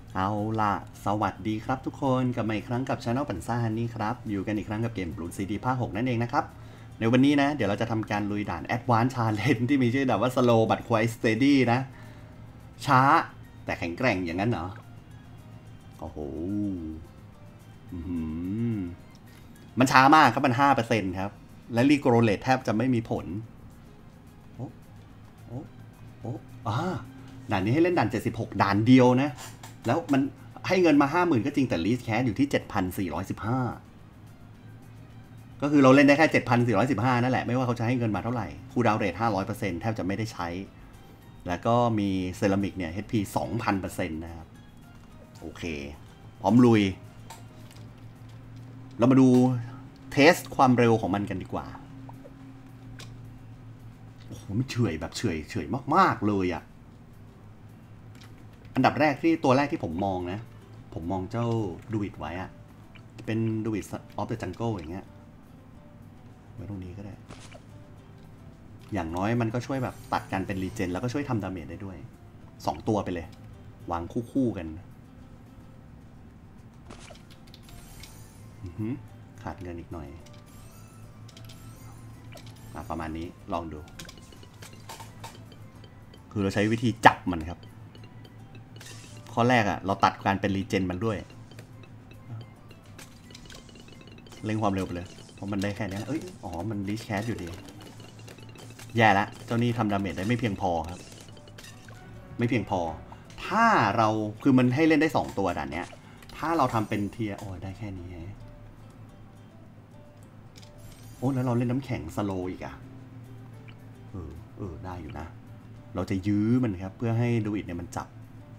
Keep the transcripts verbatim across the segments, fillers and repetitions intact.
เอาล่ะสวัสดีครับทุกคนกลับมาอีกครั้งกับ Channel ปันซ่าฮันนี่ครับอยู่กันอีกครั้งกับเกม Bloon ซี ดี ภาค หกนั่นเองนะครับในวันนี้นะเดี๋ยวเราจะทำการลุยด่าน Advanced Challenge ที่มีชื่อด่านว่า Slow but Quite Steady นะช้าแต่แข็งแกร่งอย่างนั้นเหรอโอ้โหมันช้ามากครับมัน ห้าเปอร์เซ็นต์ ครับและรีโกรเลตแทบจะไม่มีผลโอ้โอ้โอ้อ่าด่านนี้ให้เล่นด่านเจ็ดสิบหกด่านเดียวนะแล้วมันให้เงินมา ห้าหมื่น ก็จริงแต่ลีสแคสอยู่ที่ เจ็ดพันสี่ร้อยสิบห้า ก็คือเราเล่นได้แค่ เจ็ดพันสี่ร้อยสิบห้า นั่นแหละไม่ว่าเขาจะให้เงินมาเท่าไหร่คูลดาวน์เรท ห้าร้อยเปอร์เซ็นต์ แทบจะไม่ได้ใช้แล้วก็มีเซรามิกเนี่ย เอช พี สองพันเปอร์เซ็นต์ นะครับโอเคพร้อมลุยเรามาดูเทสความเร็วของมันกันดีกว่าโอ้โหมันเฉยแบบเฉยเฉยมากๆเลยอ่ะอันดับแรกที่ตัวแรกที่ผมมองนะผมมองเจ้าดูอิดไว้อะเป็นดูอิดออฟเดอะจังเกิลอย่างเงี้ยไว้ตรงนี้ก็ได้อย่างน้อยมันก็ช่วยแบบตัดกันเป็นรีเจนแล้วก็ช่วยทำดาเมจได้ด้วยสองตัวไปเลยวางคู่ๆกันขาดเงินอีกหน่อยประมาณนี้ลองดูคือเราใช้วิธีจับมันครับข้อแรกอะเราตัดการเป็นรีเจนมันด้วยเร่งความเร็วไปเลยเพราะมันได้แค่นี้เอ้ยอ๋อมันรีชแคสอยู่ดีแย่ละเจ้านี่ทำดาเมจได้ไม่เพียงพอครับไม่เพียงพอถ้าเราคือมันให้เล่นได้สองตัวด่านเนี้ยถ้าเราทำเป็นเทียโอ้ได้แค่นี้โอ้แล้วเราเล่นน้ำแข็งสโลอีกอะเออเออได้อยู่นะเราจะยื้อมันครับเพื่อให้ดูอิดเนี่ยมันจับ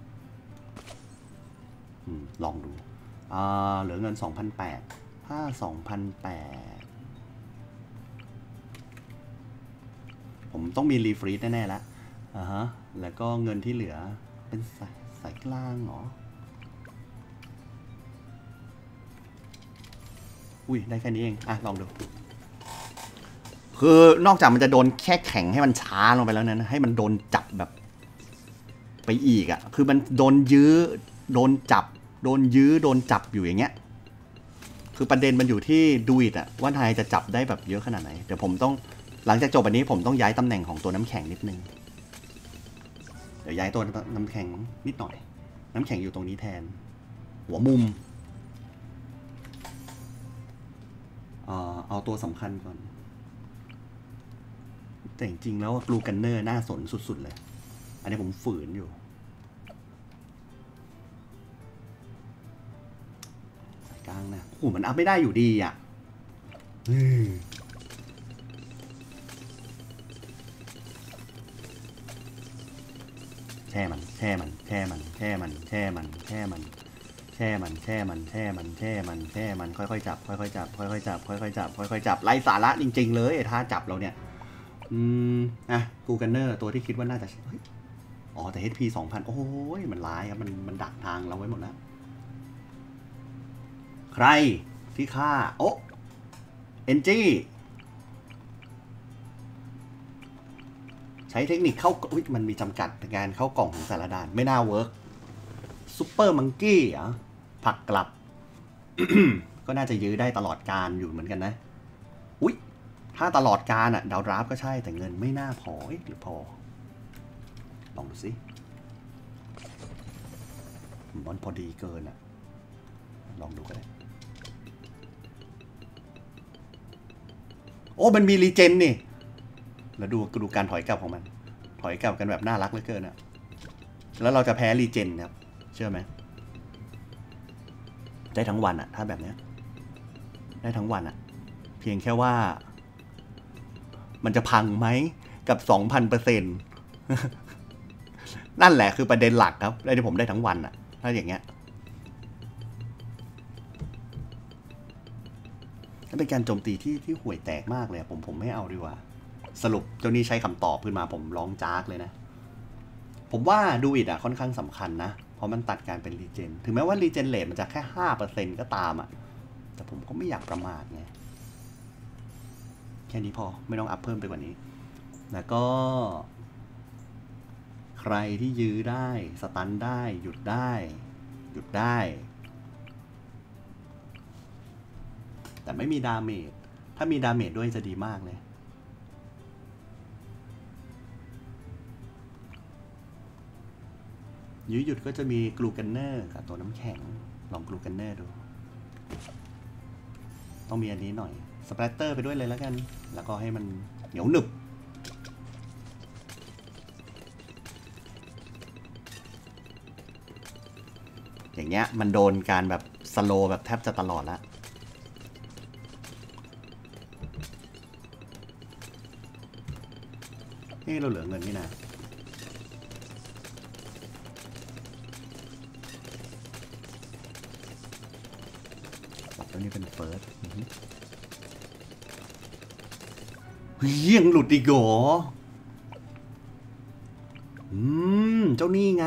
อืมลองดูอ่าเหลือเงิน สองพันแปดร้อย ถ้า สองพันแปดร้อย ผมต้องมีรีฟรีดแน่ๆแล้วอ่าฮะแล้วก็เงินที่เหลือเป็นสายสายกลางเหรออุ้ยได้แค่นี้เองอ่ะลองดูคือนอกจากมันจะโดนแค่แข็งให้มันช้าลงไปแล้วนะให้มันโดนจับแบบไปอีกอ่ะคือมันโดนยื้อโดนจับโดนยื้อโดนจับอยู่อย่างเงี้ยคือประเด็นมันอยู่ที่ดูอิดอ่ะว่านายจะจับได้แบบเยอะขนาดไหนเดี๋ยวผมต้องหลังจากจบอันนี้ผมต้องย้ายตำแหน่งของตัวน้ำแข็งนิดนึงเดี๋ยวย้ายตัวน้ำแข็งนิดหน่อยน้ำแข็งอยู่ตรงนี้แทนหัวมุมเอ่อเอาตัวสำคัญก่อนแต่จริงๆแล้วกลูกันเนอร์น่าสนสุดๆเลยอันนี้ผมฝืนอยู่สายกลางนะโอ้มันอัพไม่ได้อยู่ดีอ่ะแช่มันแช่มันแช่มันแช่มันแช่มันแช่มันแช่มันแช่มันแช่มันแช่มันแช่มันค่อยๆจับค่อยๆจับค่อยๆจับค่อยๆจับค่อยๆจับไร้สาระจริงๆเลยถ้าจับเราเนี่ยอืมอ่ะกูกันเนอร์ตัวที่คิดว่าน่าจะอ๋อแต่ เอช พี สองพัน โอ้ยมันร้ายครับมันมันดักทางเราไว้หมดแล้วใครที่ฆ่าโอ้เอ็นจีใช้เทคนิคเข้าอุ๊ยมันมีจำกัดในการเข้ากล่องของแต่ละด่านไม่น่าเวิร์กซุปเปอร์มังกี้อ่ะผักกลับ ก็น่าจะยื้อได้ตลอดการอยู่เหมือนกันนะอุ๊ยถ้าตลอดการอ่ะดาวดราฟก็ใช่แต่เงินไม่น่าพอหรือพอลองดูสิมันพอดีเกินอ่ะลองดูก็ได้โอ้มันมีรีเจนนี่แล้วดูดูการถอยกลับของมันถอยกลับกันแบบน่ารักเหลือเกินอ่ะแล้วเราจะแพ้รีเจนครับเชื่อไหมได้ทั้งวันอ่ะถ้าแบบเนี้ยได้ทั้งวันอ่ะเพียงแค่ว่ามันจะพังไหมกับ สองพันเปอร์เซ็นต์ นั่นแหละคือประเด็นหลักครับได้ที่ผมได้ทั้งวันอ่ะถ้าอย่างเงี้ยนั่นเป็นการโจมตีที่ที่ห่วยแตกมากเลยผมผมไม่เอาดีกว่าสรุปเจ้านี้ใช้คำตอบขึ้นมาผมร้องจากเลยนะผมว่าดูอิดอ่ะค่อนข้างสำคัญนะเพราะมันตัดการเป็นรีเจนถึงแม้ว่ารีเจนเรทมันจะแค่ ห้าเปอร์เซ็นต์ ก็ตามอ่ะแต่ผมก็ไม่อยากประมาทไงแค่นี้พอไม่ต้องอัพเพิ่มไปกว่านี้แล้วก็ใครที่ยื้อได้สตันได้หยุดได้หยุดได้แต่ไม่มีดาเมจถ้ามีดาเมจด้วยจะดีมากเลยยื้อหยุดก็จะมีกลูกันเนอร์กับตัวน้ำแข็งลองกลูกันเนอร์ดูต้องมีอันนี้หน่อยสเปรตเตอร์ไปด้วยเลยแล้วกันแล้วก็ให้มันเหนียวหนึบอย่างเงี้ยมันโดนการแบบสโลแบบแทบจะตลอดแล้วนี่เราเหลือเงินนี่นะตัวนี้เป็นเฟิร์สเฮ้ยยังหลุดอีกเหรออืมเจ้านี่ไง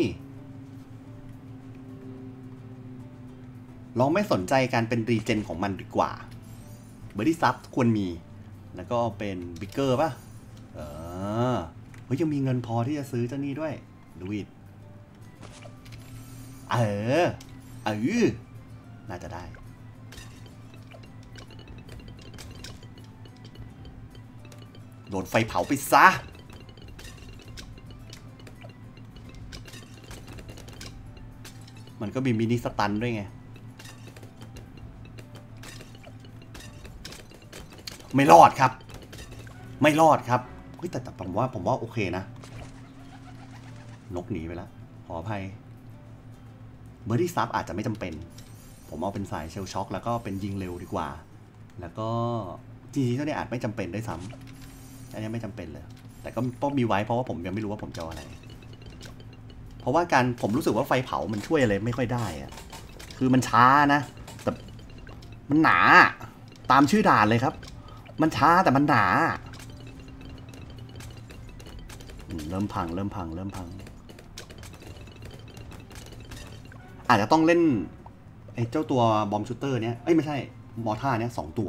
ลองไม่สนใจการเป็นรีเจนของมันดีกว่าเบอร์ดี้ซับควรมีแล้วก็เป็นบิ๊กเกอร์ป่ะเออเฮ้ยยังมีเงินพอที่จะซื้อเจ้านี่ด้วยดูอิดเออเออน่าจะได้โดนไฟเผาไปซะมันก็มีมินิสตันด้วยไงไม่รอดครับไม่รอดครับเฮ้ยแต่แต่ผมว่าผมว่าโอเคนะนกหนีไปแล้วขออภัยเบอร์ดี้ซับอาจจะไม่จำเป็นผมเอาเป็นสายเชลช็อคแล้วก็เป็นยิงเร็วดีกว่าแล้วก็จริงๆเท่านี้อาจไม่จำเป็นได้ซ้ำอันนี้ไม่จำเป็นเลยแต่ก็ต้องมีไว้เพราะว่าผมยังไม่รู้ว่าผมจะเอาอะไรเพราะว่าการผมรู้สึกว่าไฟเผามันช่วยอะไรไม่ค่อยได้อะคือมันช้านะแต่มันหนาตามชื่อด่านเลยครับมันช้าแต่มันหนาเริ่มพังเริ่มพังเริ่มพังอาจจะต้องเล่นไอ้เจ้าตัวบอมชูเตอร์เนี้ยเอ้ยไม่ใช่มอท่าเนี้ยสองตัว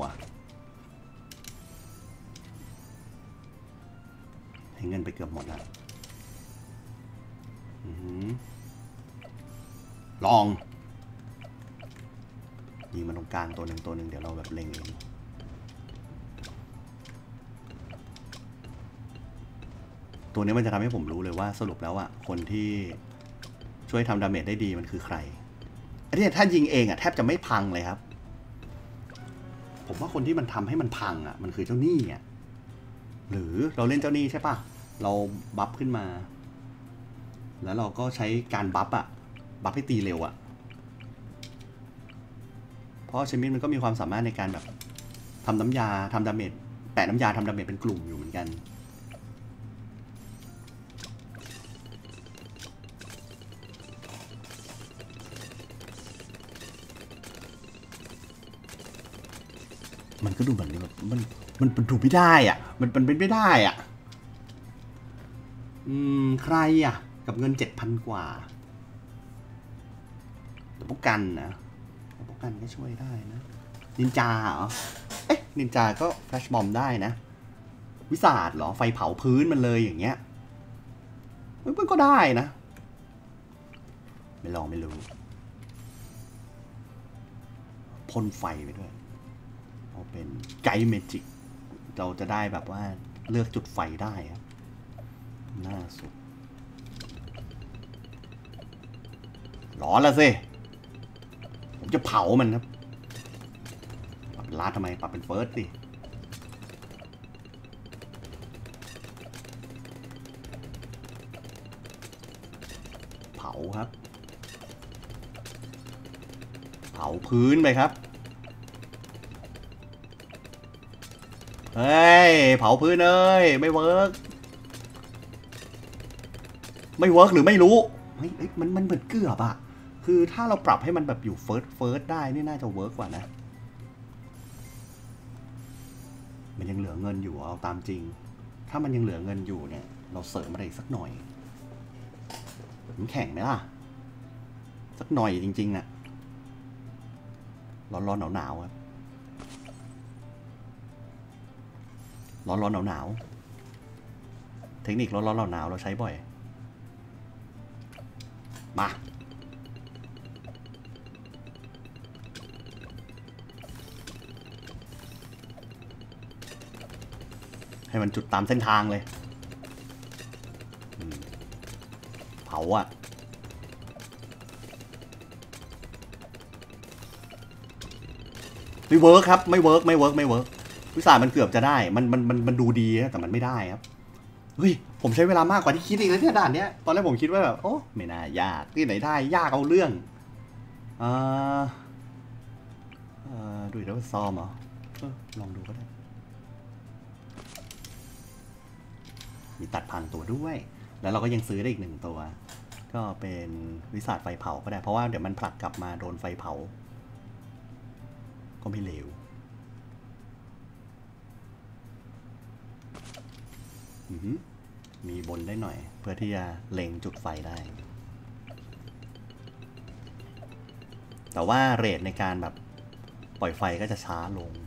ให้เงินไปเกือบหมดแล้วลองยิงมันตรงกลางตัวหนึ่งตัวหนึ่งเดี๋ยวเราแบบเล็งเองตัวนี้มันจะทำให้ผมรู้เลยว่าสรุปแล้วอะคนที่ช่วยทำดาเมจได้ดีมันคือใครอันนี้ถ้ายิงเองอะแทบจะไม่พังเลยครับผมว่าคนที่มันทำให้มันพังอะมันคือเจ้าหนี้อะหรือเราเล่นเจ้าหนี้ใช่ปะเราบัฟขึ้นมาแล้วเราก็ใช้การบัฟอะบัฟให้ตีเร็วอะเพราะเชมินมันก็มีความสามารถในการแบบทำน้ำยาทำดาเมจแปะน้ำยาทำดาเมจเป็นกลุ่มอยู่เหมือนกันมันก็ดูแบบนี้แบบมันมันมันถูกไม่ได้อ่ะมันมันเป็นไม่ได้อ่ะอืมใครอ่ะกับเงินเจ็ดพันกว่าพวกกันนะพวกกันก็ช่วยได้นะนินจาเหรอเอ๊ะนินจาก็แฟลชบอมได้นะวิสาดเหรอไฟเผาพื้นมันเลยอย่างเงี้ยมันก็ได้นะไม่ลองไม่รู้พ่นไฟไปด้วยเอาเป็นไกด์เมจิกเราจะได้แบบว่าเลือกจุดไฟได้ครับน่าสุดร้อนแล้วสิผมจะเผามันครับปรับลาดทำไมปรับเป็นเฟิร์สสิเผาครับเผาพื้นไปครับเฮ้ยเผาพื้นเอ้ยไม่เวิร์กไม่เวิร์กหรือไม่รู้เฮ้ยมันมันเหมือนเกือบอะคือถ้าเราปรับให้มันแบบอยู่เฟิร์สเฟิร์สได้นี่น่าจะเวิร์กกว่านะมันยังเหลือเงินอยู่เอาตามจริงถ้ามันยังเหลือเงินอยู่เนี่ยเราเสริมอะไรสักหน่อยมันแข็งไหมล่ะสักหน่อยจริงๆนะร้อนร้อนหนาวหนาวครับร้อนร้อนหนาวหนาวเทคนิคร้อนร้อนหนาวหนาวเราใช้บ่อยมาให้มันจุดตามเส้นทางเลยเผาอะไม่เวิร์กครับไม่เวิร์กไม่เวิร์กไม่เวิร์กวิสามันเกือบจะได้มันมันมันมันดูดีแต่มันไม่ได้ครับเฮ้ยผมใช้เวลามากกว่าที่คิดอีกแล้วเนี่ยด่านเนี้ยตอนแรกผมคิดว่าแบบโอ้ไม่น่ายากที่ไหนได้ยากเอาเรื่องอ่าดูแล้วซ้อมเหรอลองดูก็ได้มีตัดพังตัวด้วยแล้วเราก็ยังซื้อได้อีกหนึ่งตัวก็เป็นวิสาไฟเผาก็ได้เพราะว่าเดี๋ยวมันผลักกลับมาโดนไฟเผาก็ไม่เลวมีบนได้หน่อยเพื่อที่จะเล็งจุดไฟได้แต่ว่าเรทในการแบบปล่อยไฟก็จะช้าลง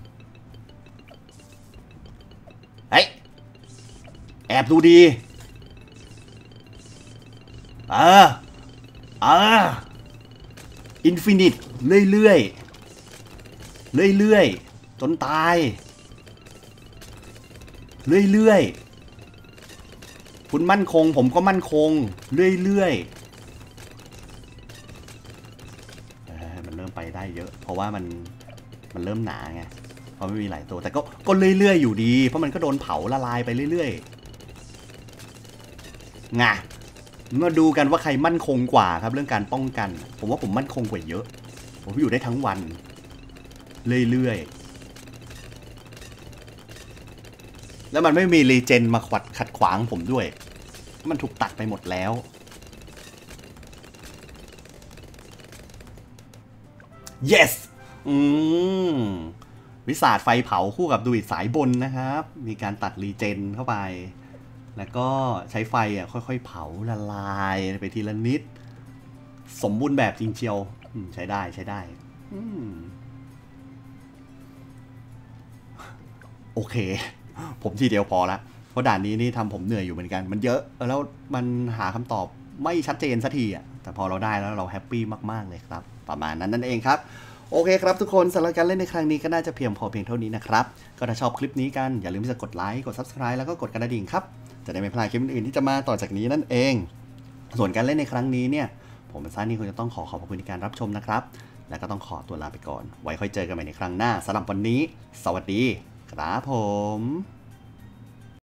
เฮ้ยแอบดูดีเออเอออินฟินิตเรื่อยๆเรื่อยๆจนตายเรื่อยๆคุณมั่นคงผมก็มั่นคงเรื่อยๆมันเริ่มไปได้เยอะเพราะว่ามันมันเริ่มหนาไงเพราะไม่มีหลายตัวแต่ก็ก็เรื่อยๆอยู่ดีเพราะมันก็โดนเผาละลายไปเรื่อยๆไงมาดูกันว่าใครมั่นคงกว่าครับเรื่องการป้องกันผมว่าผมมั่นคงกว่าเยอะผมอยู่ได้ทั้งวันเรื่อยๆแล้วมันไม่มีรีเจนมาขวัดขัดขวางผมด้วยมันถูกตัดไปหมดแล้ว yes อืมวิสาดไฟเผาคู่กับดูอิดสายบนนะครับมีการตัดรีเจนเข้าไปแล้วก็ใช้ไฟอ่ะค่อยๆเผาละลายไปทีละนิดสมบูรณ์แบบจริงเชียวใช้ได้ใช้ได้โอเคผมทีเดียวพอละเพราะด่านนี้นี่ทำผมเหนื่อยอยู่เหมือนกันมันเยอะแล้วมันหาคำตอบไม่ชัดเจนสักทีอ่ะแต่พอเราได้แล้วเราแฮปปี้มากๆเลยครับประมาณนั้นนั่นเองครับโอเคครับทุกคนสำหรับการเล่นในครั้งนี้ก็น่าจะเพียงพอเพียงเท่านี้นะครับก็ถ้าชอบคลิปนี้กันอย่าลืมที่จะกดไลค์กด ซับสไครบ์ แล้วก็กดกระดิ่งครับจะได้ไม่พลาดคลิปอื่นๆที่จะมาต่อจากนี้นั่นเองส่วนการเล่นในครั้งนี้เนี่ยผมเป็นซ่านี่คงจะต้องขอขอบคุณในการรับชมนะครับและก็ต้องขอตัวลาไปก่อนไว้ค่อยเจอกันใหม่ในครั้งหน้าสำหรับวันนี้สวัสดีครับผม